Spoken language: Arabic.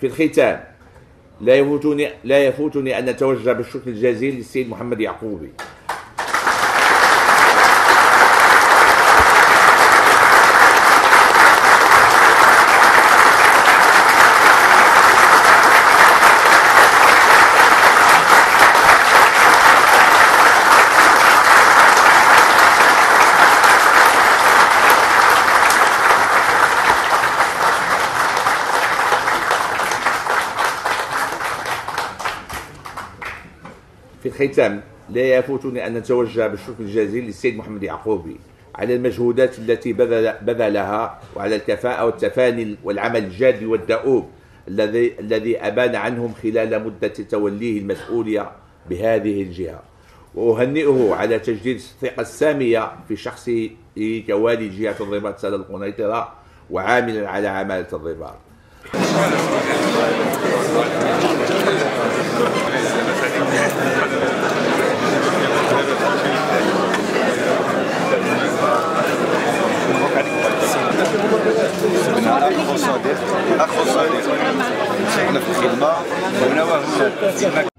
في الختام لا يفوتني أن نتوجه بالشكر الجزيل للسيد محمد يعقوبي على المجهودات التي بذلها وعلى الكفاءة والتفاني والعمل الجاد والدؤوب الذي أبان عنهم خلال مدة توليه المسؤولية بهذه الجهة، وأهنئه على تجديد الثقة السامية في شخصه كوالي جهة الرباط سد القنيطرة وعاملا على عمالة الرباط. أخو صديق مسكنا في الخدمة ونواه